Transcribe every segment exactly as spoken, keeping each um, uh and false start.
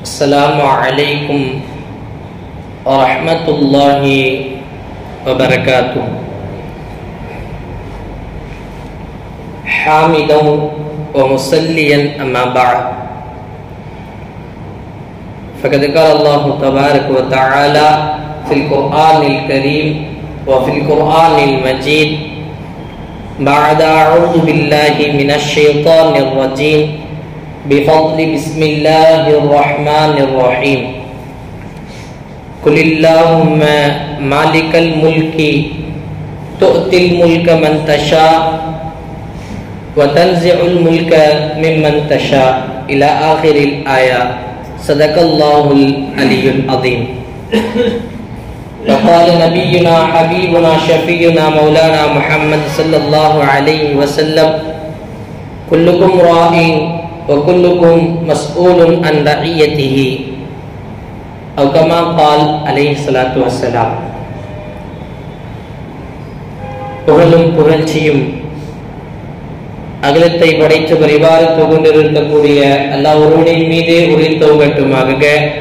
السلام عليكم ورحمة الله وبركاته. حامدا ومصليا أما بعد، فقد قال الله تبارك وتعالى في القرآن الكريم وفي القرآن المجيد بعد أعوذ بالله من الشيطان الرجيم بفضل بسم الله الرحمن الرحيم. قل اللهم مالك الملك تؤتي الملك من تشاء وتنزع الملك ممن تشاء إلى آخر الآية. صدق الله العلي العظيم. وقال نبينا حبيبنا شفيعنا مولانا محمد صلى الله عليه وسلم كلكم راع وكلكم مسؤول عن رعيته أو كما قال عليه الصلاة والسلام. புகழும் புகழ்ச்சியும் அகிலத்தை படைத்து பரிபாலித்து கொண்டிருக்கக்கூடிய அல்லாஹ் ஒருவனின் மீதே உரித்தோகட்டுமாக.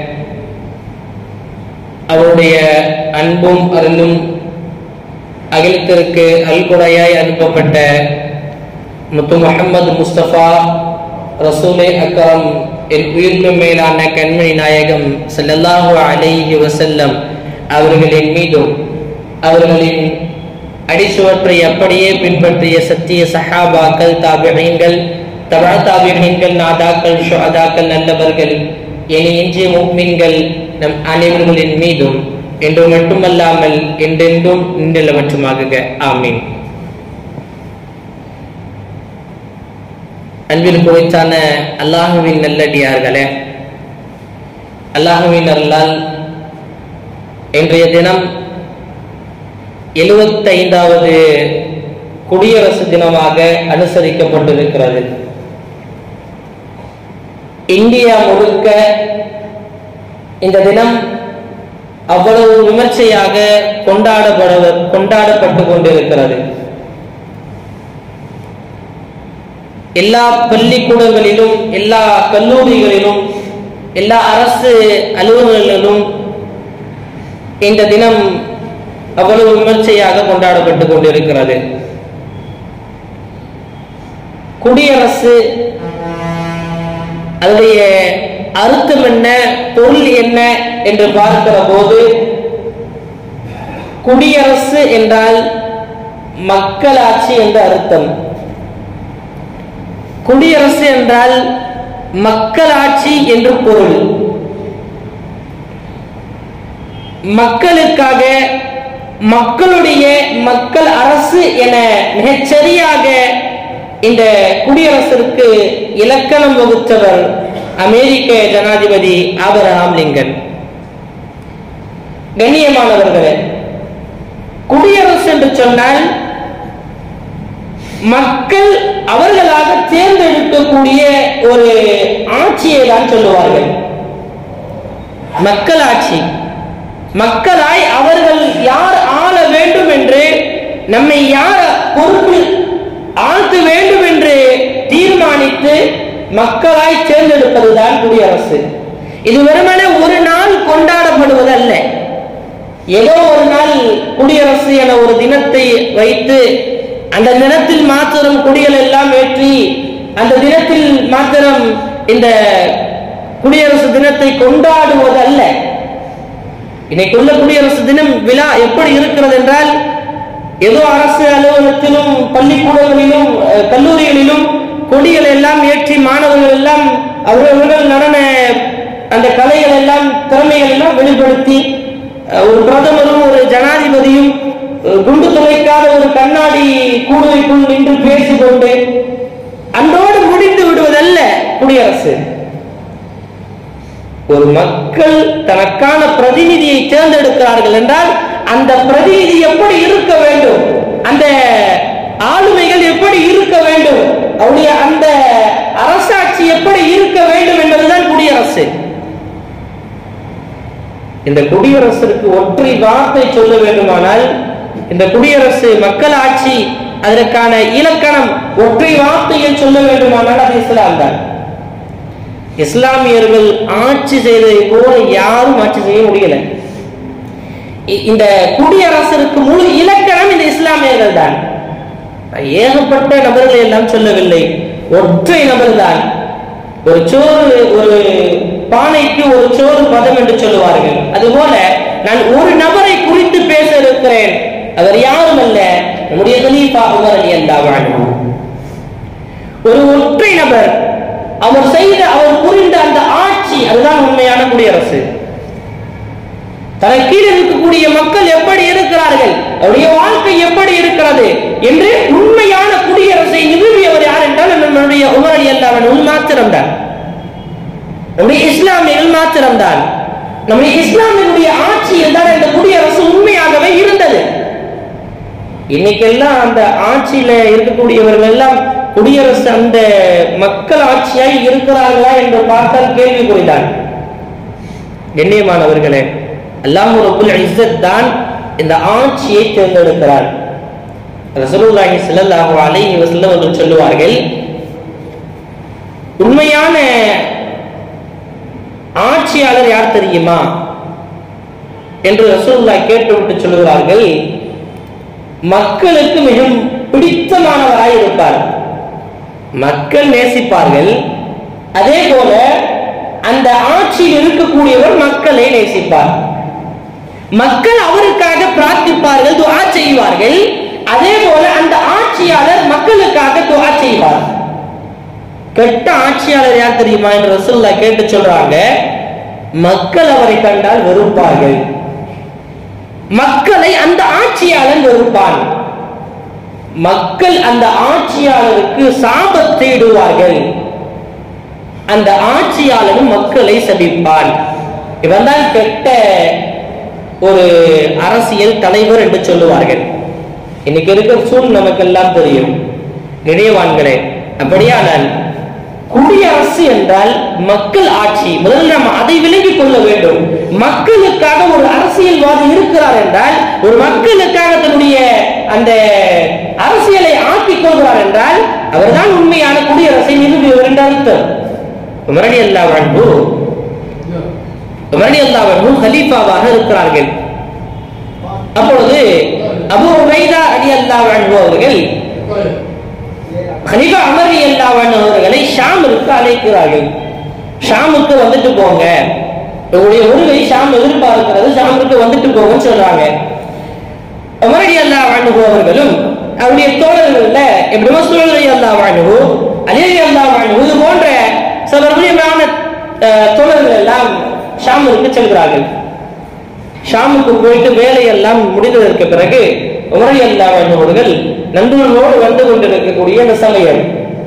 அவருடைய அன்பும் அருளும் அகிலத்திற்கு அல்குடையாய் அனுப்பப்பட்ட முத்து முஹம்மது முஸ்தபா ரசூலே அக்ரம் என் உயிர்க்கு மேலான கண்மணி நாயகம் ஸல்லல்லாஹு அலைஹி வஸல்லம் அவர்களின் மீதும் அவர்களின் அடிச்சுவற்றை அப்படியே பின்பற்றிய சத்திய சஹாபாக்கள், தாபிஈன்கள், தபா தாபிஈன்கள், நாதாக்கள், ஷுஹதாக்கள், நல்லவர்கள் இனி இன்றைய முஃமின்கள் நம் அனைவர்களின் மீதும் என்று மட்டுமல்லாமல் என்றென்றும் நின்றவற்றுமாக. ஆமீன். அன்பில் குறித்தான அல்லாஹுவின் நல்லடியார்களே, அல்லாஹுவின் அருளால் இன்றைய தினம் எழுபத்தி ஐந்தாவது குடியரசு தினமாக அனுசரிக்கப்பட்டிருக்கிறது. இந்தியா முழுக்க இந்த தினம் அவ்வளவு விமர்சையாக கொண்டாடப்பட கொண்டாடப்பட்டு கொண்டிருக்கிறது. எல்லா பள்ளிக்கூடங்களிலும், எல்லா கல்லூரிகளிலும், எல்லா அரசு அலுவலகங்களிலும் இந்த தினம் அவ்வளவு விமர்சையாக கொண்டாடப்பட்டு கொண்டிருக்கிறது. குடியரசு அதனுடைய அர்த்தம் என்ன, பொருள் என்ன என்று பார்க்கிற போது, குடியரசு என்றால் மக்களாட்சி என்ற அர்த்தம். குடியரசு என்றால் மக்களாட்சி என்று பொருள். மக்களுக்காக, மக்களுடைய மக்கள் அரசு என மிகச்சரியாக இந்த குடியரசிற்கு இலக்கணம் வகுத்தவர் அமெரிக்க ஜனாதிபதி ஆபிரகாம் லிங்கன். கண்ணியமானவர்களே, குடியரசு என்று சொன்னால் மக்கள் அவர்களாக தேர்ந்தெடுக்கக்கூடிய ஒரு ஆட்சியை தான் சொல்லுவார்கள். மக்கள் ஆட்சி, மக்களாய் அவர்கள் யார் ஆள வேண்டும் என்று, நம்மை யார் பொறுப்பில் ஆழ்த்த வேண்டும் என்று தீர்மானித்து மக்களாய் தேர்ந்தெடுப்பதுதான் குடியரசு. இது வெறுமனே ஒரு நாள் கொண்டாடப்படுவது அல்ல. ஏதோ ஒரு நாள் குடியரசு என ஒரு தினத்தை வைத்து அந்த தினத்தில் மாத்திரம் கொடிகள் எல்லாம் ஏற்றி அந்த தினத்தில் மாத்திரம் இந்த குடியரசு தினத்தை கொண்டாடுவது அல்ல. இன்னைக்குள்ள குடியரசு தினம் விழா எப்படி இருக்கிறது என்றால், ஏதோ அரசு அலுவலகத்திலும், பள்ளிக்கூடங்களிலும், கல்லூரிகளிலும் கொடிகள் எல்லாம் ஏற்றி மாணவர்கள் எல்லாம் அவர்கள் நடன அந்த கலைகள் எல்லாம், திறமைகள் எல்லாம் வெளிப்படுத்தி, ஒரு பிரதமரும் ஒரு ஜனாதிபதியும் குண்டு துளைக்காத ஒரு கண்ணாடி கூடுவைக்குள் நின்று பேசிக்கொண்டு அன்றோடு முடிந்து விடுவதல்ல குடியரசு. ஒரு மக்கள் தனக்கான பிரதிநிதியை தேர்ந்தெடுக்கிறார்கள் என்றால் அந்த பிரதிநிதி எப்படி இருக்க வேண்டும், அந்த ஆளுமைகள் எப்படி இருக்க வேண்டும், அவருடைய அந்த அரசாட்சி எப்படி இருக்க வேண்டும் என்பதுதான் குடியரசு. இந்த குடியரசுக்கு ஒற்றை வார்த்தை சொல்ல வேண்டுமானால், இந்த குடியரசு மக்கள் ஆட்சி அதற்கான இலக்கணம் ஒற்றை வார்த்தையில் சொல்ல வேண்டுமானால் அது இஸ்லாம் தான். இஸ்லாமியர்கள் ஆட்சி செய்ததை போல யாரும் ஆட்சி செய்ய முடியல. இந்த குடியரசருக்கு முழு இலக்கணம் இந்த இஸ்லாமியர்கள் தான். ஏகப்பட்ட நபர்களை எல்லாம் சொல்லவில்லை, ஒற்றை நபர் தான். ஒரு சோறு, ஒரு பானைக்கு ஒரு சோறு பதம் என்று சொல்லுவார்கள். அதுபோல நான் ஒரு நபரை குறித்து பேச இருக்கிறேன். அவர் யாரும் அல்ல, நம்முடைய கலீஃபா உமர் ரலியல்லாஹு அன்ஹு. ஒரு ஒற்றை நபர், அவர் செய்த, அவர் புரிந்த அந்த ஆட்சி, அதுதான் உண்மையான குடியரசு. தனக்கு கீழ் இருக்கக்கூடிய மக்கள் எப்படி இருக்கிறார்கள், அவருடைய வாழ்க்கை எப்படி இருக்கிறது என்று உண்மையான குடியரசை நிறுவியவர் யார் என்றால் நம்முடைய உமர் ரலியல்லாஹு அன்ஹு மாத்திரம்தான். நம்முடைய இஸ்லாமியர்கள் மாத்திரம்தான். நம்முடைய இஸ்லாமியனுடைய ஆட்சியில் தான் இந்த குடியரசு உண்மையாகவே இருந்தது. இன்னைக்கெல்லாம் அந்த ஆட்சியில இருக்கக்கூடியவர்கள் எல்லாம் குடியரசு அந்த மக்கள் ஆட்சியாய் இருக்கிறார்களா என்று பார்த்தால் கேள்விக்குறிதான். கண்ணியமானவர்களே, அல்லாஹ் ரப்புல் இஸ்ஸத் தான் இந்த ஆட்சியை தேர்ந்தெடுக்கிறார். ரசூலுல்லாஹி ஸல்லல்லாஹு அலைஹி வஸல்லம் அவர்கள் சொல்லுவார்கள், உண்மையான ஆட்சியாளர் யார் தெரியுமா என்று ரசூலுல்லாஹ் கேட்டுவிட்டு சொல்லுகிறார்கள், மக்களுக்கு மிகவும் பிடித்தமானவராய் இருப்பார். மக்கள் நேசிப்பார்கள். அதே போல அந்த ஆட்சியில் இருக்கக்கூடியவர் மக்களை நேசிப்பார். மக்கள் அவருக்காக பிரார்த்திப்பார்கள், துஆ செய்வார்கள். அதே போல அந்த ஆட்சியாளர் மக்களுக்காக துஆ செய்வார். கெட்ட ஆட்சியாளர் யார் தெரியுமா என்று ரசூலுல்லாஹ் கேட்டு சொல்றாங்க, மக்கள் அவரை கண்டால் வெறுப்பார்கள். மக்களை அந்த ஆட்சியாளர் வெறுப்பான். மக்கள் அந்த ஆட்சியாளருக்கு சாபத்தை இடுவார்கள். அந்த ஆட்சியாளரும் மக்களை சபிப்பான். இவன் தான் கெட்ட ஒரு அரசியல் தலைவர் என்று சொல்லுவார்கள். இன்னைக்கு இருக்கிற சூழ் நமக்கு எல்லாம் தெரியும். நினைவான்களே, அப்படியானால் குடியரசு என்றால் மக்கள் ஆட்சி. முதல்ல நம்ம அதை விளங்கிக் கொள்ள வேண்டும். மக்களுக்காக ஒரு அரசியல்வாதி இருக்கிறார் என்றால், ஒரு மக்களுக்காக தன்னுடைய அந்த அரசியலை ஆக்கிக் கொள்கிறார் என்றால், அவர்தான் உண்மையான குடியரசை நிறுவியவர் என்று அர்த்தம். உமர் ரலியல்லாஹு அன்ஹு உமர் ரலியல்லாஹு அன்ஹு கலீஃபாவாக இருக்கிறார்கள். அப்பொழுது அபூ உபைதா ரலியல்லாஹு அன்ஹு அவர்கள் கலீஃபா உமர் ரலியல்லாஹு அன்ஹு அவர்களை ஷாமுக்கு அழைக்கிறார்கள். ஷாமுக்கு வந்துட்டு போங்க, உங்களுடைய வருகை ஷாம் எதிர்பார்க்கிறது, ஷாமுக்கு வந்துட்டு போங்கன்னு சொல்றாங்க. உமர் ரலியல்லாஹு அன்ஹு அவர்களும் அவருடைய தோழர்கள்ல இப்னு மஸ்ஊத் ரலியல்லாஹு அன்ஹு, அலி ரலியல்லாஹு அன்ஹு இது போன்ற சில முக்கியமான தோழர்கள் எல்லாம் ஷாமுக்கு செல்கிறார்கள். ஷாமுக்கு போயிட்டு வேலையெல்லாம் முடிந்ததற்கு பிறகு உமர் ரலியல்லாஹு அன்ஹு அவர்கள் நண்பர்களோடு வந்து கொண்டிருக்கக்கூடிய அந்த சமயம்,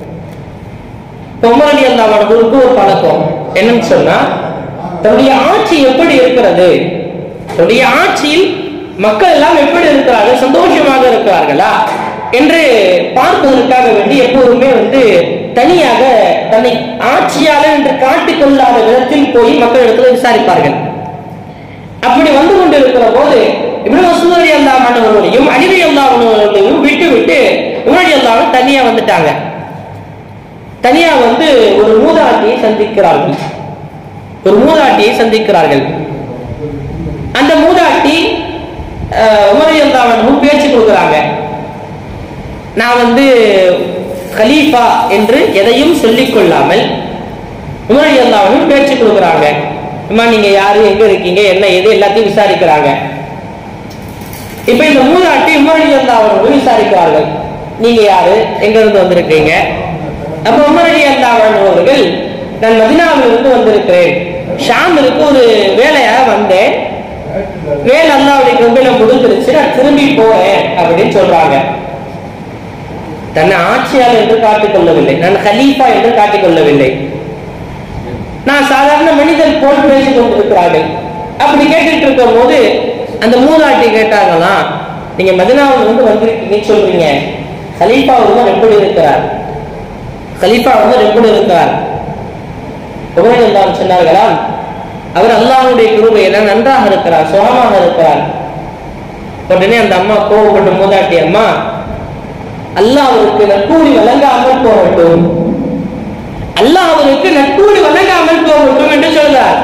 உமர் ரலியல்லாஹு அன்ஹுவுக்கு ஒரு பழக்கம் என்னன்னு சொன்னா, தன்னுடைய ஆட்சி எப்படி இருக்கிறது, தன்னுடைய ஆட்சியில் மக்கள் எல்லாம் எப்படி இருக்கிறார்கள், சந்தோஷமாக இருக்கிறார்களா என்று பார்ப்பதற்காக வேண்டி எப்போதுமே வந்து தனியாக தன்னை ஆட்சியாளர் என்று காட்டிக் கொள்ளாத விதத்தில் போய் மக்களிடத்தில் விசாரிப்பார்கள். அப்படி வந்து கொண்டிருக்கிற போது இப்னு மஸ்ஊத் ரலியல்லாஹு அன்ஹு அவர்களையும் அலி ரலியல்லாஹு அன்ஹு அவர்களையும் விட்டு விட்டு உமர் ரலியல்லாஹு அன்ஹு தனியா வந்துட்டாங்க. தனியா வந்து ஒரு மூதாட்டியை சந்திக்கிறார்கள். ஒரு மூதாட்டியை சந்திக்கிறார்கள். அந்த மூதாட்டி உமர் ரலியல்லாஹு அன்ஹு பேச்சு கொடுக்குறாங்க. நான் வந்து கலீஃபா என்று எதையும் சொல்லிக் கொள்ளாமல் உமர் ரலியல்லாஹு அன்ஹு பேச்சு கொடுக்குறாங்க. அம்மா நீங்க யாரு, எங்க இருக்கீங்க, என்ன ஏது எல்லாத்தையும் விசாரிக்கிறாங்க. இப்ப இந்த மூதாட்டி உமர் ரலியல்லாஹு அன்ஹு விசாரிக்கிறார்கள், நீங்க யாரு, எங்க இருந்து வந்திருக்கீங்க? அப்ப உமர் ரலியல்லாஹு அன்ஹு அவர்கள், நான் மதீனாவில் இருந்து வந்திருக்கிறேன், ஷாமிற்கு ஒரு வேலையாக வந்தேன், வேலை அல்லாஹ்வுடைய கிருபையில முடிஞ்சிருச்சு, நான் திரும்பி போறேன் அப்படின்னு சொல்றாங்க. தன்னை ஆட்சியாளர் என்று காட்டிக் கொள்ளவில்லை, நான் கலீஃபா என்று காட்டிக் கொள்ளவில்லை, நான் சாதாரண மனிதர் போல் பேசிக் கொண்டிருக்கிறார்கள். அப்படி கேட்டுட்டு இருக்கும் போது அந்த மூதாட்டி கேட்டாங்களா, நீங்க மதீனாவில் இருந்து வந்திருக்கீங்க சொல்றீங்க, கலீஃபா உமர் எப்படி இருக்கிறார், கலீஃபா உமர் எப்படி இருக்கிறார்? உமர் ரலியல்லாஹு அன்ஹு சொன்னார்களா, அவர் அல்லாஹ்வுடைய கிருபையில நன்றாக இருக்கிறார், சுகமாக இருக்கிறார். உடனே அந்த அம்மா கோபப்பட்ட மூதாட்டி, அம்மா அல்லாஹ்வுக்கு கூலி வழங்காமல் போகட்டும், அல்லாஹ் அவருக்கு நட்கூலி வழங்காமல் போகட்டும் என்று சொல்றார்.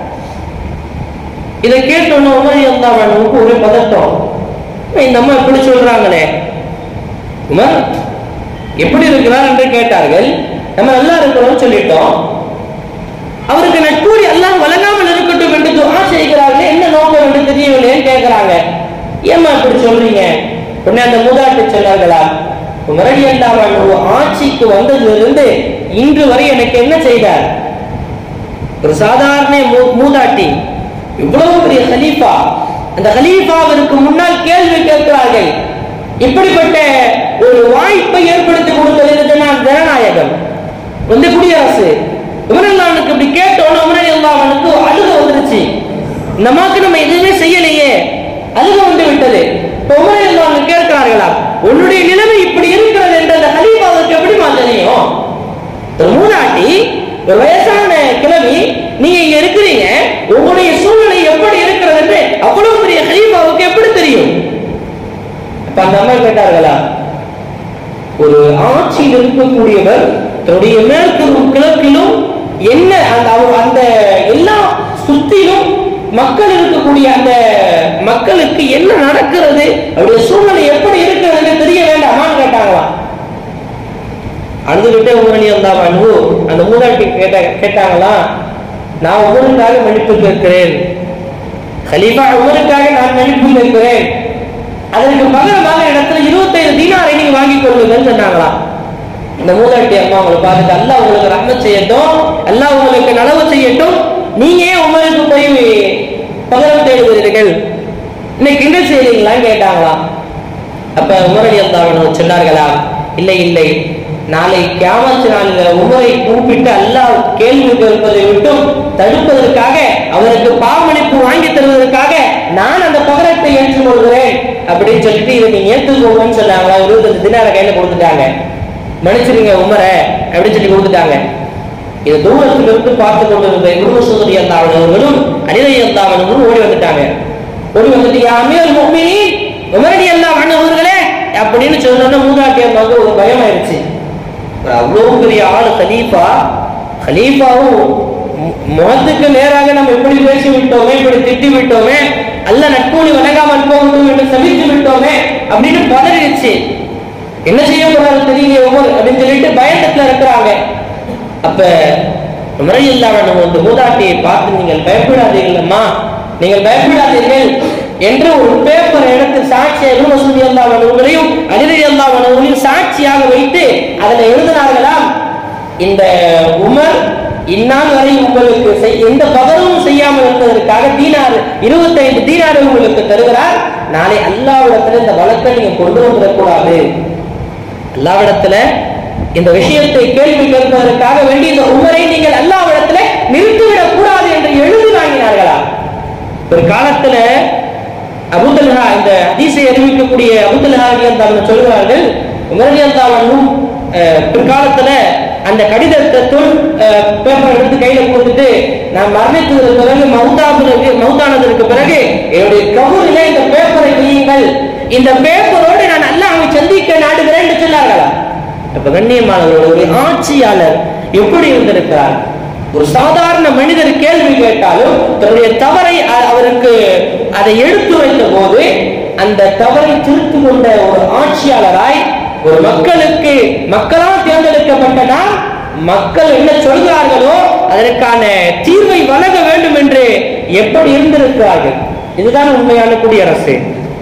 இதை கேட்டோன்னு உமர் ரலியல்லாஹு அன்ஹுவுக்கு ஒரு பதட்டம். இந்த அம்மா எப்படி சொல்றாங்களே, உமர் எப்படி இருக்கிறார் என்று கேட்டார்கள். நம்ம நல்லா இருக்கிறோம் சொல்லிட்டோம், அவருக்கு நட்கூலி அல்லாஹ் வழங்காமல் இருக்கட்டும் என்று துஆ செய்கிறார்கள், என்ன நோக்கம் என்று தெரியவில்லைன்னு கேட்கிறாங்க. ஏம்மா இப்படி சொல்றீங்க? உடனே அந்த மூதாட்டி சொன்னார்களா, உமர் ரலியல்லாஹு அன்ஹு ஆட்சிக்கு வந்ததிலிருந்து இன்று வரை எனக்கு என்ன செய்தார்? ஒரு சாதாரண மூதாட்டி, இவ்வளவு பெரிய கலீஃபா, அந்த கலீஃபாவிற்கு முன்னால் கேள்வி கேட்கிறார்கள். இப்படிப்பட்ட ஒரு வாய்ப்பை ஏற்படுத்தி கொடுத்தது நான் ஜனநாயகம், வந்து குடியரசு. உமரல்லானுக்கு இப்படி கேட்டோன்னு உமரல்லானுக்கு அழுக வந்துருச்சு. இந்த மாதிரி நம்ம எதுவுமே செய்யலையே, அழுக வந்து விட்டது. உமரல்லானு கேட்கிறார்களா, உன்னுடைய நிலைமை இப்படி இருக்கிறது என்று அந்த கலீஃபாவுக்கு எப்படி தெரியும்? ஒரு மூதாட்டி, ஒரு வயசான கிழவி, நீங்க இங்க இருக்கிறீங்க, உங்களுடைய சூழ்நிலை எப்படி இருக்கிறது என்று அவ்வளவு பெரிய கலீஃபாவுக்கு எப்படி தெரியும்? அப்ப அந்த அம்மா கேட்டார்களா, ஒரு ஆட்சியில் இருக்கக்கூடியவர் தன்னுடைய மேற்கும் கிழக்கிலும் என்ன அந்த அந்த எல்லா சுத்திலும் மக்கள் இருக்கக்கூடிய அந்த மக்களுக்கு என்ன நடக்கிறது, அவருடைய சூழ்நிலை எப்படி இருக்கிறது தெரிய வேண்டாமான்னு கேட்டாங்களா. அழுதுகிட்டே உமர் ரலியல்லாஹு அன்ஹு அந்த மூதாட்டி கேட்ட கேட்டாங்களா, நான் உமருக்காக மன்னிப்பு கேட்கிறேன், கலீஃபா உமருக்காக நான் மன்னிப்பு கேட்கிறேன், அதற்கு பகரமாக இடத்துல இருபத்தைந்து தீனாரை நீங்க வாங்கி கொள்ளுங்கன்னு சொன்னாங்களா. இந்த மூதாட்டி அம்மா அவங்களை பார்த்துட்டு, அல்லாஹ் உங்களுக்கு ரஹ்மத் செய்யட்டும், அல்லாஹ் உங்களுக்கு நலவு செய்யட்டும், நீங்க ஏன் உமருக்கு போய் பகரம் தேடுகிறீர்கள், இன்னைக்கு கிண்டல் செய்றீங்களான்னு கேட்டாங்களா. அப்ப உமர் ரலியல்லாஹு அன்ஹு சொன்னார்களா, இல்லை இல்லை, நாளை கியாமத் நாளில் உமரை கூப்பிட்டு அல்லாஹ் கேள்வி கேட்பதை விட்டும் தடுப்பதற்காக, அவருக்கு பாவமளிப்பு வாங்கி தருவதற்காக நான் அந்த பகரத்தை ஏற்றுக்கொள்கிறேன் அப்படின்னு சொல்லிட்டு இதை நீங்க ஏற்றுக்கோங்கன்னு சொன்னாங்களா. இருபத்தஞ்சு தினார கையில கொடுத்துட்டாங்க, மன்னிச்சிருங்க உமரை அப்படின்னு சொல்லி கொடுத்துட்டாங்க. இது தூரத்தில் இருந்து பார்த்து கொண்டிருந்த குரு சூரி அல்லாஹ்வர்களும் அலி ரலியல்லாஹு அன்ஹுவும் ஓடி வந்துட்டாங்க. ஓடி வந்துட்டு, யா அமீருல் முஃமினீன் உமர் ரலியல்லாஹு அன்ஹு அவர்களே அப்படின்னு சொன்னோன்னா மூதாட்டி அம்மாவுக்கு ஒரு பயம் ஆயிடுச்சு. அவ்வளவு பெரிய ஆளு கலீஃபா, கலீஃபாவும் முகத்துக்கு நேராக நம்ம இப்படி பேசி விட்டோமே, இப்படி திட்டி விட்டோமே, அல்லாஹ் நட்கூலி வழங்காமல் போகட்டும் என்று சபித்து விட்டோமே அப்படின்னு பதறிடுச்சு. என்ன செய்ய போறாரு தெரியல உமர் அப்படின்னு சொல்லிட்டு பயத்துல இருக்கிறாங்க. அப்ப உமர் ரலியல்லாஹு அன்ஹு வந்து மூதாட்டியை பார்த்து, நீங்கள் பயப்படாதீர்கள் அம்மா, நீங்கள் பயப்படாதீர்கள் என்று ஒரு பேப்பர் எடுத்து சாட்சியாக ரசூலுல்லாஹி அவர்களையும் அலி ரலியல்லாஹு அன்ஹுவையும் சாட்சியாக வைத்து அதில் எழுதினார்களாம், இந்த உமர் இந்நாள் வரை உங்களுக்கு எந்த பகரும் செய்யாமல் இருப்பதற்காக தீனார் இருபத்தைந்து தீனாரை உங்களுக்கு தருகிறார், நாளை அல்லாஹ்விடத்துல இந்த வழக்கை நீங்க கொண்டு வந்துடக்கூடாது, அல்லாஹ்விடத்துல இந்த விஷயத்தை கேள்வி கேட்பதற்காக வேண்டி இந்த உமரை நீங்கள் அல்லாஹ்விடத்துல நிறுத்திவிடக் கூடாது என்று எழுதி வாங்கினார்களா. ஒரு காலத்துல அபூ தல்ஹா, இந்த ஹதீஸை அறிவிக்கக்கூடிய அபூ தல்ஹா ரலியல்லாஹு சொல்கிறார்கள், உமர் ரலியல்லாஹு அன்ஹு பிற்காலத்துல அந்த கடிதத்தை பேப்பர் எடுத்து கையில கொடுத்துட்டு, நான் மரணித்ததற்கு பிறகு மௌத்தானதற்கு மௌத்தானதற்கு பிறகு என்னுடைய கபூரிலே இந்த பேப்பரை வையுங்கள், இந்த பேப்பரோடு நான் அல்லாஹ்வை சந்திக்க நாடுகிறேன் என்று சொன்னார்களா. அப்ப கண்ணியமானவர்கள், ஒரு ஆட்சியாளர் எப்படி இருந்திருக்கிறார்? ஒரு சாதாரண மனிதர் கேள்வி கேட்டாலும் தன்னுடைய தவறை அவருக்கு அதை எடுத்து வைத்த போது அந்த தவறை திருத்து கொண்ட ஒரு ஆட்சியாளராய், ஒரு மக்களுக்கு மக்களால் தேர்ந்தெடுக்கப்பட்ட நாம் மக்கள் என்ன சொல்கிறார்களோ அதற்கான தீர்வை வழங்க வேண்டும் என்று எப்படி இருந்திருக்கிறார்கள். இதுதான் உண்மையான குடியரசு.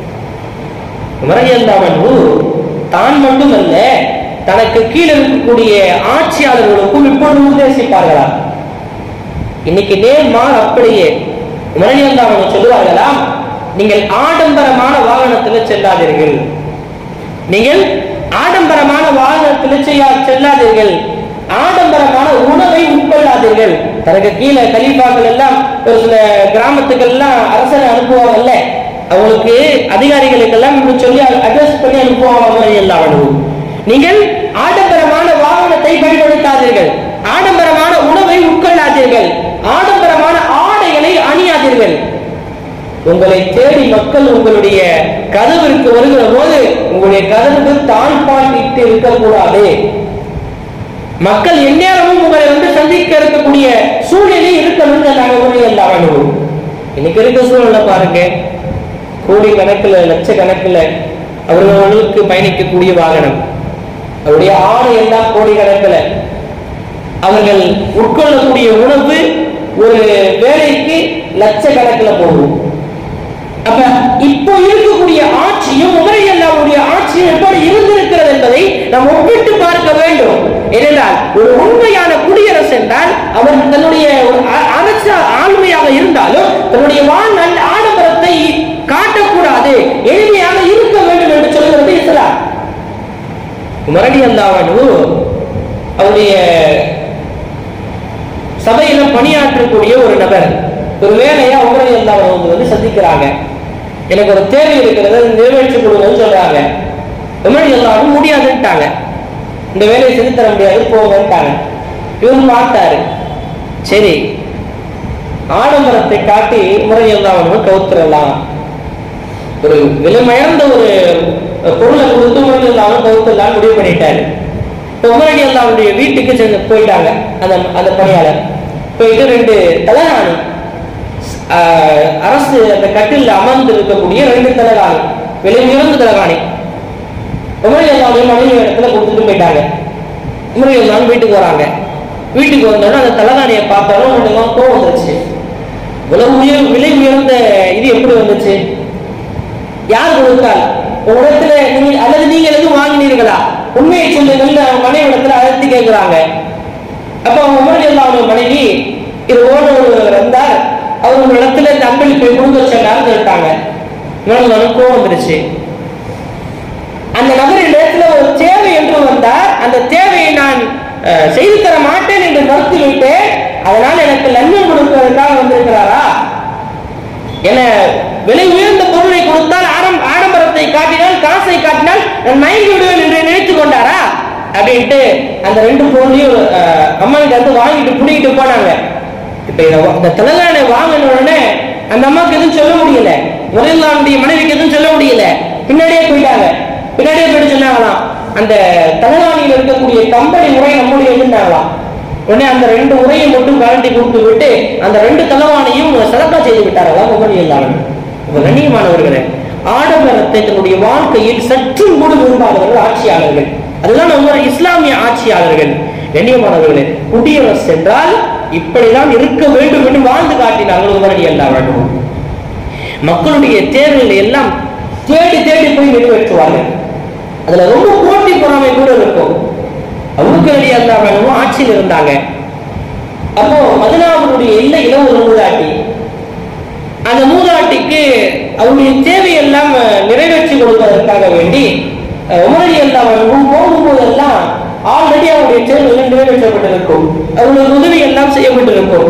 உமர் ரலியல்லாஹு அன்ஹு தான் மட்டுமல்ல, தனக்கு கீழே இருக்கக்கூடிய ஆட்சியாளர்களுக்கும் இப்பொழுது உத்தேசிப்பார்களா. இன்னைக்கு நேர்மார் அப்படியே உமர் ரலியல்லாஹு அன்ஹு சொல்லுவார்களாம், நீங்கள் ஆடம்பரமான வாகனத்தில் செல்லாதீர்கள், நீங்கள் ஆடம்பரமான வாகனத்தில் செய்ய செல்லாதீர்கள், ஆடம்பரமான உணவை உட்கொள்ளாதீர்கள். தனக்கு கீழே கலீஃபாக்கள் எல்லாம் ஒரு சில கிராமத்துக்கள் எல்லாம் அரசனை அனுப்புவாங்கல்ல, அவங்களுக்கு அதிகாரிகளுக்கெல்லாம் இப்படி சொல்லி அட்ரஸ் பண்ணி அனுப்புவாங்க. எல்லாம் நீங்கள் ஆடம்பரமான வாகனத்தை பயன்படுத்தாதீர்கள், ஆடம்பரமான உணவை உட்கொள்ளாதீர்கள், ஆடம்பரமான ஆடைகளை அணியாதீர்கள். உங்களை தேடி மக்கள் உங்களுடைய கதவிற்கு வருகிற போது உங்களுடைய கதவுக்கு தாழ்பாட்டிட்டு இருக்கக்கூடாது. மக்கள் எந்நேரமும் உங்களை வந்து சந்திக்க இருக்கக்கூடிய சூழ்நிலை இருக்கணும்னு நாங்கள் உங்களை எல்லாம் அனுபவம். இன்னைக்கு இருக்க சூழ்நிலை பாருங்க, கோடி கணக்குல லட்சக்கணக்கில் அவர்களுக்கு பயணிக்கக்கூடிய வாகனம், அவருடைய ஆடை எல்லாம் கோடி கணக்கில், அவர்கள் உட்கொள்ளக்கூடிய உணவு ஒரு வேலைக்கு லட்சக்கணக்கில் போகும். அப்ப இப்போ இருக்கக்கூடிய ஆட்சியும் உமர் அல்லாஹ்வுடைய ஆட்சியும் எப்படி இருந்திருக்கிறது என்பதை நாம் ஒப்பிட்டு பார்க்க வேண்டும். ஏனென்றால் ஒரு உண்மையான குடியரசு என்றால் அவர் தன்னுடைய அரச ஆளுமையாக இருந்தாலும் தன்னுடைய வாழ் நல்ல ஆடம்பரத்தை காட்டக்கூடாது, எளிமையாக இருக்க வேண்டும் என்று சொல்கிறது இஸ்லாம். உமர் ரலியல்லாஹு அன்ஹு அவருடைய சபையில பணியாற்றக்கூடிய ஒரு நபர் ஒரு வேலையா உமர் ரலியல்லாஹு அன்ஹு வந்து சந்திக்கிறாங்க. எனக்கு ஒரு தேவை இருக்கிறது, நிறைவேற்றிக் கொடுங்கன்னு சொல்றாங்க. உமர் ரலியல்லாஹு அன்ஹு முடியாதுன்ட்டாங்க, இந்த வேலையை செஞ்சு தர முடியாது போங்கன்ட்டாங்க. இவரும் பார்த்தாரு, சரி ஆடம்பரத்தை காட்டி உமர் ரலியல்லாஹு அன்ஹு கவுத்துறலாம், ஒரு விலைமயர்ந்த ஒரு பொருளை கொடுத்து உமர் ரலியல்லாஹு அன்ஹு கவுத்துறலாம் முடிவு பண்ணிட்டாரு. இப்போ உமர் ரலியல்லாஹு அன்ஹுடைய வீட்டுக்கு சென்று போயிட்டாங்க. அந்த அந்த பணியாளர் போயிட்டு ரெண்டு தலகாணி, அரசு அந்த கட்டில் அமர்ந்து இருக்கக்கூடிய ரெண்டு தலகாணி, விலை உயர்ந்த தலகாணி உமர் ரலியல்லாஹு அன்ஹு மனைவி இடத்துல கொடுத்துட்டு போயிட்டாங்க. உமர் ரலியல்லாஹு அன்ஹு வீட்டுக்கு வராங்க. வீட்டுக்கு வந்தோன்னா அந்த தலகாணியை பார்த்தாலும் ஒன்றுலாம் கோவம் வந்துருச்சு. இவ்வளவு உயர் விலை உயர்ந்த இது எப்படி வந்துச்சு, யார் கொடுத்தால் உங்களிடத்துல நீங்க அல்லது நீங்க எதுவும் வாங்கினீர்களா, உண்மையை சொல்லுங்கள் மனைவி இடத்துல அழைத்து கேட்கிறாங்க. அப்ப அவங்க உமர் ரலியல்லாஹு அன்ஹு மனைவி இது ஓடு வந்தார், அவர் ஒரு இடத்துல இந்த அன்பளிப்பை கொடுக்க சொன்னார் சொல்லிட்டாங்க. இவங்களுக்கு கோவம் வந்துருச்சு. அந்த நபரின் இடத்துல ஒரு தேவை என்று வந்தார், அந்த தேவையை நான் செய்து தர மாட்டேன் என்று மறுத்துவிட்டு அதனால் எனக்கு லஞ்சம் கொடுப்பதற்காக வந்திருக்கிறாரா, என விலை உயர்ந்த பொருளை கொடுத்தால் ஆடம்பரத்தை காட்டினால் காசை காட்டினால் நான் மயங்கி விடுவேன் என்று நினைத்துக் கொண்டாரா அப்படின்ட்டு அந்த ரெண்டு பொருளையும் அம்மாக்கிட்ட வந்து வாங்கிட்டு புடிக்கிட்டு போனாங்க. இப்ப இந்த தலகாணை வாங்கின உடனே அந்த அம்மாவுக்கு எதுவும் சொல்ல முடியல, முதலாவுடைய மனைவிக்கு எதுவும் சொல்ல முடியல, பின்னாடியே போயிட்டாங்க. பின்னாடியே போயிட்டு சொன்னாங்களாம், அந்த தலகாணியில் இருக்கக்கூடிய கம்பெனி முறை நம்முடைய இருந்தாங்களாம். உடனே அந்த ரெண்டு உரையை மட்டும் கரண்டி கொடுத்து விட்டு அந்த ரெண்டு தலவானையும் சதக்கா செய்து விட்டார்களாம் உமர் ரலியல்லாஹு அன்ஹு. கண்ணியமானவர்களே, ஆடம்பரத்தை தன்னுடைய வாழ்க்கையில் சற்றும் கூட விரும்பாதவர்கள் ஆட்சியாளர்கள், அதுதான் உமர் இஸ்லாமிய ஆட்சியாளர்கள். கண்ணியமானவர்களே, குடியரசு என்றால் இப்படிதான் இருக்க வேண்டும் என்று வாழ்ந்து காட்டினார்கள் உமர் ரலியல்லாஹு அன்ஹு. மக்களுடைய தேவைகளை எல்லாம் தேடி தேடி போய் நிறைவேற்றுவார்கள். அதுல ரொம்ப போட்டி பொறாமை கூட இருக்கும். அபூபக்கர் ரலியல்லாஹு அன்ஹு ஆட்சியில் இருந்தாங்க. அப்போ மதீனாவுடைய எல்லையில ஒரு மூதாட்டி, அந்த மூதாட்டிக்கு அவருடைய தேவையெல்லாம் நிறைவேற்றி கொடுப்பதற்காக வேண்டி உமர் ரலியல்லாஹு அன்ஹு போகும்போதெல்லாம் ஆல்ரெடி அவருடைய தேவைகள் நிறைவேற்றப்பட்டிருக்கும், அவர்களுக்கு உதவி எல்லாம் செய்யப்பட்டிருக்கும்.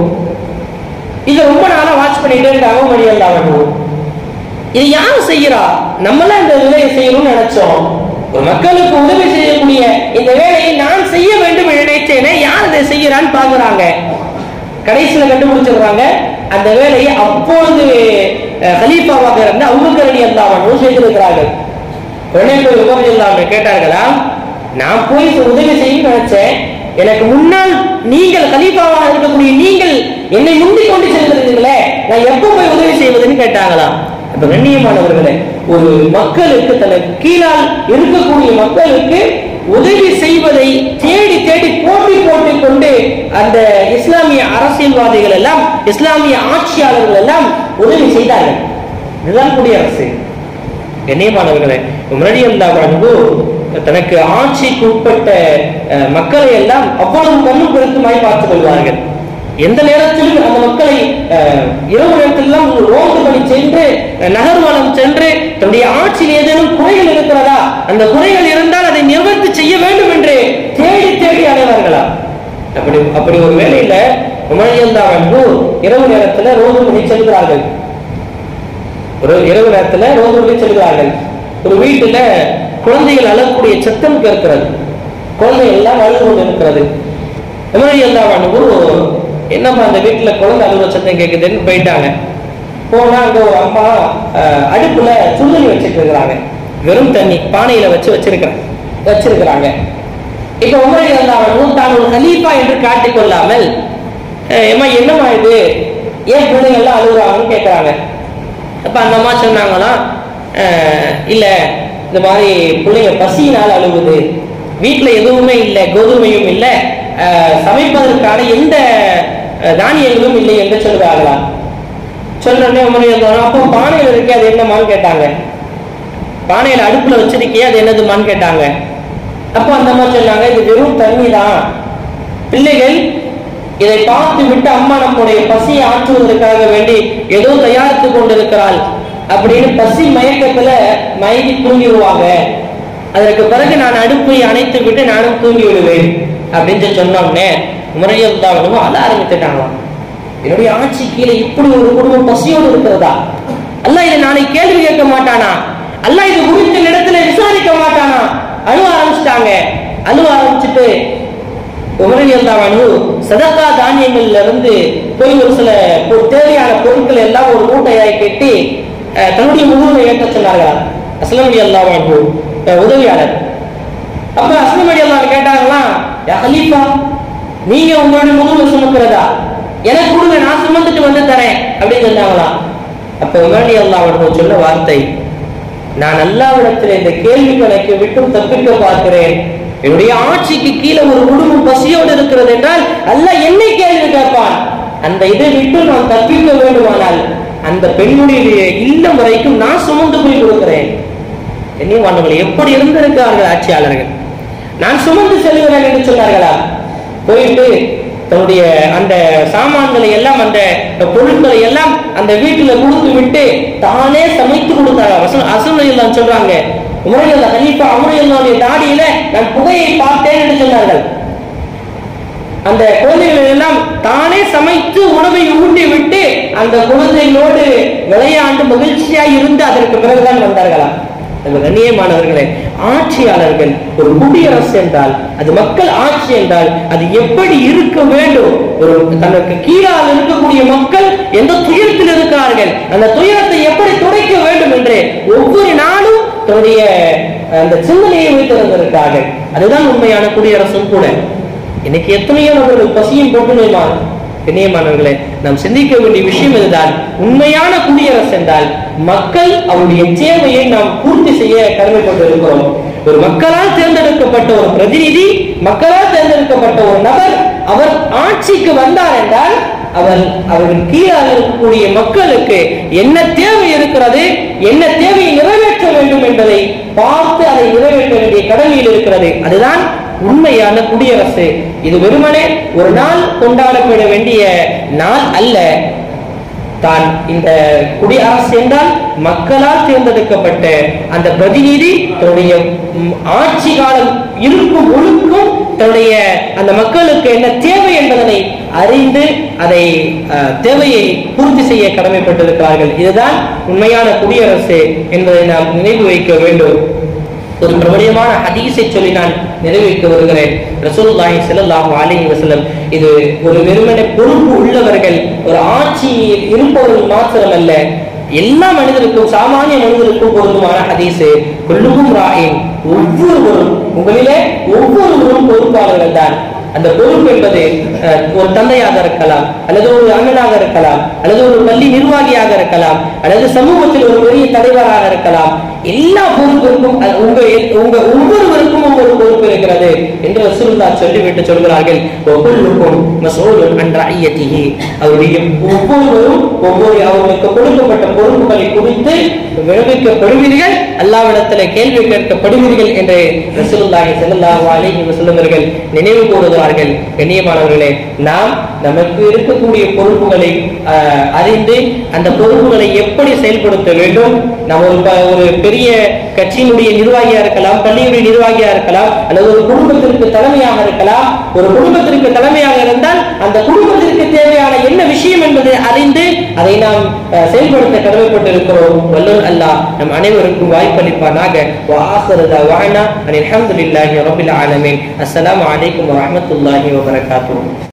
இதை ரொம்ப நாளா வாட்ச் பண்ணிட்டே இருக்காங்க உமர் ரலியல்லாஹு அன்ஹு. இது யார் செய்யறா, நம்மளாம் இந்த வேலையை செய்யணும்னு நினைச்சோம், ஒரு மக்களுக்கு உதவி செய்யக்கூடிய இந்த வேலையை நான் செய்ய வேண்டும் என்று நினைச்சேனே, யார் இதை செய்யறான்னு பாக்குறாங்க. கடைசியில கண்டுபிடிச்சிடுறாங்க, அந்த வேலையை அப்பொழுது கலீஃபாவாக இருந்த அபூபக்கர் ரலியல்லாஹு அன்ஹு செய்திருக்கிறார்கள். உடனே போய் உமர் ரலியல்லாஹு அன்ஹு கேட்டார்களா, நான் போய் உதவி செய்ய நினைச்சேன், எனக்கு முன்னால் நீங்கள் கலீஃபாவாக இருக்கக்கூடிய நீங்கள் என்னை முந்திக் கொண்டு செல்கிறீர்களே, நான் எப்ப போய் உதவி செய்வதுன்னு கேட்டாங்களாம். அப்ப கண்ணியமானவர்களே, ஒரு மக்களுக்கு தனக்கு கீழால் இருக்கக்கூடிய மக்களுக்கு உதவி செய்வதை தேடி தேடி போட்டி போட்டுக் கொண்டு அந்த இஸ்லாமிய அரசியல்வாதிகள் எல்லாம் இஸ்லாமிய ஆட்சியாளர்கள் எல்லாம் உதவி செய்தார்கள். இதுதான் குடியரசு. கண்ணியமானவர்களே, உமர் ரலியல்லாஹு அன்ஹு தனக்கு ஆட்சிக்கு உட்பட்ட மக்களை எல்லாம் அவ்வளவு கண்ணும் பெருத்துமாய் பார்த்துக் கொள்வார்கள். எந்த நேரத்திலும் அந்த மக்களை இரவு நேரத்திலாம் ரோந்து பணி சென்று நகர்வலம் சென்று தன்னுடைய ஆட்சியில் ஏதேனும் குறைகள் இருக்கிறதா, அந்த குறைகள் இருந்தால் அதை நிவர்த்தி செய்ய வேண்டும் என்று தேடி தேடி அடைவார்களா. அப்படி அப்படி ஒரு வேளையில உமர் ரலியல்லாஹு அன்ஹு இரவு நேரத்துல ரோந்து பணி செல்கிறார்கள். ஒரு இரவு நேரத்துல ரோந்து பணி செல்கிறார்கள். ஒரு வீட்டுல குழந்தைகள் அழக்கூடிய சத்தம் கேட்கிறது, குழந்தைகள் எல்லாம் அழுது கொண்டு இருக்கிறது. உமர் ரலியல்லாஹு அன்ஹு என்னப்பா அந்த வீட்டுல குழந்தை அழுவ சத்தம் கேட்குதுன்னு போயிட்டாங்க. போனா அங்க ஒரு அம்மா அடுப்புல சுடுதண்ணி வச்சுட்டு இருக்கிறாங்க, வெறும் தண்ணி பானையில வச்சு வச்சிருக்கிறாங்க வச்சிருக்கிறாங்க இப்ப உமர் ரலியல்லாஹு அன்ஹு தான் ஒரு கலீஃபா என்று காட்டிக் கொள்ளாமல், ஏமா என்னமா இது, ஏன் பிள்ளைங்க எல்லாம் அழுகுறாங்கன்னு கேட்கறாங்க. அப்ப அந்த அம்மா சொன்னாங்களாம், இல்ல இந்த மாதிரி பிள்ளைங்க பசியினால் அழுகுது, வீட்டுல எதுவுமே இல்லை, கோதுமையும் இல்லை, சமைப்பதற்கான எந்த தானியங்களும் இல்லை என்று சொல்றாங்களாம். சொன்னே உமர் ரலியல்லாஹு அன்ஹு, அப்போ பானையில் இருக்கே அது என்னமான்னு கேட்டாங்க. பானையில அடுப்புல வச்சிருக்கே அது என்னதுமான்னு கேட்டாங்க. அப்ப அந்த அம்மா சொன்னாங்க, இது வெறும் தண்ணி தான், பிள்ளைகள் இதை பார்த்து விட்டு அம்மா நம்முடைய பசியை ஆற்றுவதற்காக வேண்டி ஏதோ தயாரித்து கொண்டிருக்கிறாள் அப்படின்னு பசி மயக்கத்துல மயங்கி தூங்கிடுவாங்க, அதற்கு பிறகு நான் அடுப்பை அணைத்து விட்டு நானும் தூங்கி விடுவேன் அப்படின்னு சொன்னோம்னே உமர் ரலியல்லாஹு அன்ஹு அழ ஆரம்பிச்சுட்டாங்களாம். என்னுடைய ஆட்சி கீழே இப்படி ஒரு குடும்பம் பசியோடு இருக்கிறதா? அல்லாஹ் இதை நாளை கேள்வி கேட்க மாட்டானா? அல்லாஹ் இது குறித்த இடத்துல விசாரிக்க மாட்டானா? அழுவ ஆரம்பிச்சுட்டாங்க. அழுவ ஆரம்பிச்சுட்டு உமர் ரலியல்லாஹு அன்ஹு சதகா தானியங்கள்ல இருந்து போய் ஒரு சில தேவையான பொருட்கள் எல்லாம் ஒரு மூட்டையாய் கட்டி தன்னுடைய முதுகுல ஏற்ற சொன்னார்களா அஸ்லம் ரலியல்லாஹு அன்ஹு உதவியாளர். அப்ப அஸ்லம் ரலியல்லாஹு அன்ஹு கேட்டாங்களாம், யா கலீஃபா, நீங்க உங்களுடைய முதுகுல சுமக்கிறதா? எனக்கு கொடுங்க, நான் சுமந்துட்டு வந்து தரேன் அப்படின்னு சொன்னாங்களாம். அப்ப உமர் ரலியல்லாஹு அன்ஹு சொன்ன வார்த்தை, நான் அல்லாஹ்விடத்தில் இந்த கேள்வி கணக்கை விட்டும் தப்பிக்க பார்க்கிறேன். என்னுடைய ஆட்சிக்கு கீழே ஒரு குடும்பம் பசியோடு இருக்கிறது என்றால் அல்லாஹ் என்னை கேள்வி கேட்பான். அந்த இதை விட்டு நான் தப்பிக்க வேண்டுமானால் அந்த பெண்ணுடைய இல்லம் வரைக்கும் நான் சுமந்து போய் கொடுக்கிறேன். என்னையவானவர்கள் எப்படி இருந்திருக்கிறார்கள் ஆட்சியாளர்கள். நான் சுமந்து செல்கிறேன் என்று சொன்னார்களா? போயிட்டு தன்னுடைய அந்த சாமான்களை எல்லாம் அந்த பொருட்களை எல்லாம் அந்த வீட்டுல கொடுத்து விட்டு தானே சமைத்து கொடுத்தாங்க. அஸ்லம் ரலியல்லாஹு அன்ஹு சொல்றாங்க, உமர் ரலியல்லாஹு கலீஃபா உமர் ரலியல்லாஹு தாடியில நான் புகையை பார்த்தேன் என்று சொன்னார்கள். அந்த குழந்தைகள் எல்லாம் தானே சமைத்து உணவை ஊட்டி விட்டு அந்த குழந்தைகளோடு விளையாண்டு மகிழ்ச்சியாய் இருந்து அதற்கு பிறகுதான் வந்தார்களாம். கண்ணியமானவர்களே, ஆட்சியாளர்கள் ஒரு குடியரசு என்றால், அது மக்கள் ஆட்சி என்றால் அது எப்படி இருக்க வேண்டும்? ஒரு தனக்கு கீழால் இருக்கக்கூடிய மக்கள் எந்த துயரத்தில் இருக்கிறார்கள், அந்த துயரத்தை எப்படி துடைக்க வேண்டும் என்று ஒவ்வொரு நாளும் தன்னுடைய அந்த சிந்தனையை வைத்திருந்திருக்கிறார்கள். அதுதான் உண்மையான குடியரசும் கூட. இன்னைக்கு எத்தனையோ நபர்கள் பசியும் போட்டுமா? கண்ணியமானவர்களே, நாம் சிந்திக்க வேண்டிய விஷயம் இதுதான். உண்மையான குடியரசு என்றால் மக்கள் அவருடைய தேவையை நாம் பூர்த்தி செய்ய கடமைப்பட்டு இருக்கிறோம். ஒரு மக்களால் தேர்ந்தெடுக்கப்பட்ட ஒரு பிரதிநிதி, மக்களால் தேர்ந்தெடுக்கப்பட்ட ஒரு நபர் அவர் ஆட்சிக்கு வந்தார் என்றால் அவர் அவர்கள் கீழாக இருக்கக்கூடிய மக்களுக்கு என்ன தேவை இருக்கிறது, என்ன தேவையை நிறைவேற்ற வேண்டும் என்பதை பார்த்து அதை நிறைவேற்ற வேண்டிய கடமையில் இருக்கிறது. அதுதான் உண்மையான குடியரசு. இது வெறுமனே ஒரு நாள் கொண்டாடப்பட வேண்டிய நாள் அல்ல. தான் இந்த குடியரசு என்றால் மக்களால் தேர்ந்தெடுக்கப்பட்ட அந்த பிரதிநிதி தன்னுடைய ஆட்சி காலம் இருக்கும் ஒழுக்கும் தன்னுடைய அந்த மக்களுக்கு என்ன தேவை என்பதனை அறிந்து அதை தேவையை பூர்த்தி செய்ய கடமைப்பட்டிருக்கிறார்கள். இதுதான் உண்மையான குடியரசு என்பதை நாம் நினைவு வைக்க வேண்டும். ஒரு பிரபலியமான ஹதீஸை சொல்லி நான் நிறைவேற்ற வருகிறேன். ரசூலுல்லாஹி ஸல்லல்லாஹு அலைஹி வஸல்லம் இது ஒரு வெறுமனே பொறுப்பு உள்ளவர்கள், ஒரு ஆட்சியில் இருப்பவர்கள் மாத்திரமல்ல, எல்லா மனிதருக்கும், சாமானிய மனிதருக்கும் பொருந்துமான ஹதீஸ். குல்லுக்கும் ராயின், ஒவ்வொருவரும் உங்களிலே ஒவ்வொருவரும் பொறுப்பாளர்கள் தான். அந்த பொறுப்பு என்பது ஒரு தந்தையாக இருக்கலாம், அல்லது ஒரு அண்ணனாக இருக்கலாம், அல்லது ஒரு பள்ளி நிர்வாகியாக இருக்கலாம், அல்லது சமூகத்தில் ஒரு பெரிய தலைவராக இருக்கலாம். எல்லா பொறுப்பிற்கும் உங்க உங்க ஒவ்வொருவருக்கும் ஒவ்வொரு பொறுப்பு இருக்கிறது என்று ரசூலுல்லாஹ் சொல்லிவிட்டு சொல்கிறார்கள், ஒவ்வொருவருக்கும் மஸ்ஊலுன் அன் ரஅய்யத்திஹி, அவருடைய ஒவ்வொருவரும் ஒவ்வொரு அவர்களுக்கு கொடுக்கப்பட்ட பொறுப்புகளை குறித்து விளைவிக்கப்படுவீர்கள், அல்லாஹ்விடத்தில் கேள்வி கேட்கப்படுவீர்கள் என்று ரசூலுல்லாஹி ஸல்லல்லாஹு அலைஹி வஸல்லம் அவர்கள் நினைவு கூறுகிறார்கள். கண்ணியமானவர்களே, நாம் நமக்கு இருக்கக்கூடிய பொறுப்புகளை அறிந்து அந்த பொறுப்புகளை எப்படி செயல்படுத்த வேண்டும். நாம் ஒரு பெரிய கட்சியினுடைய நிர்வாகியா இருக்கலாம், பள்ளியுடைய நிர்வாகியா இருக்கலாம், அல்லது ஒரு குடும்பத்திற்கு தலைமையாக இருக்கலாம். ஒரு குடும்பத்திற்கு தலைமையாக இருந்தால் அந்த குடும்பத்திற்கு தேவையான என்ன விஷயம் என்பதை அறிந்து அதை நாம் செயல்படுத்த கடமைப்பட்டு இருக்கிறோம். வல்லல் அல்லாஹ் நம் அனைவருக்கும் வாய்ப்பளிப்பானாக. வ ஆகிரு தஅவானா அனில் ஹம்துலில்லாஹி ரப்பில் ஆலமீன். அஸ்ஸலாமு அலைக்கும் வ ரஹ்மத்துல்லாஹி வ பரகாத்துஹு.